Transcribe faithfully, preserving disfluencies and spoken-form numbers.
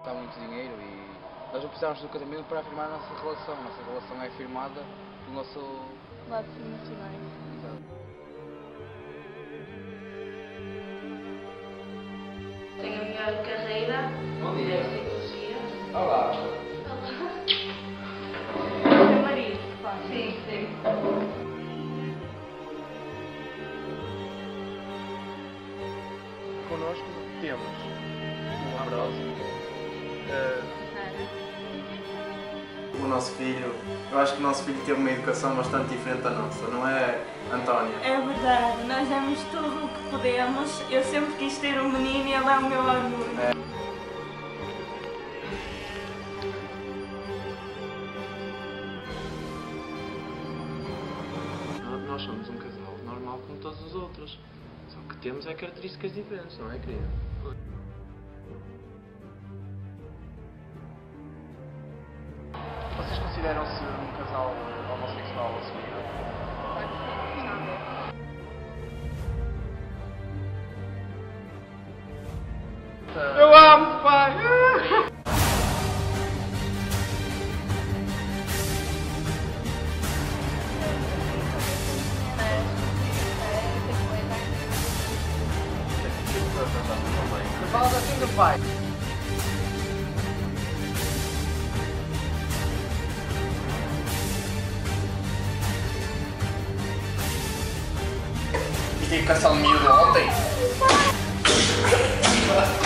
Dá muito dinheiro e nós não precisamos do casamento para afirmar a nossa relação. A nossa relação é afirmada pelo nosso lados emocionais. Tenho a melhor carreira em psicologia. Olá! Meu marido, claro. Sim, sim. Connosco temos um amoroso. O nosso filho, eu acho que o nosso filho teve uma educação bastante diferente da nossa, não é, Antónia? É verdade, nós damos tudo o que podemos. Eu sempre quis ter um menino e ele é o meu orgulho. É. Nós somos um casal normal como todos os outros, só que temos é características diferentes, não é, querida? Vocês consideram-se um casal homossexual assumido? Eu amo, pai! Fala assim do pai. E tive cação de miúdo ontem.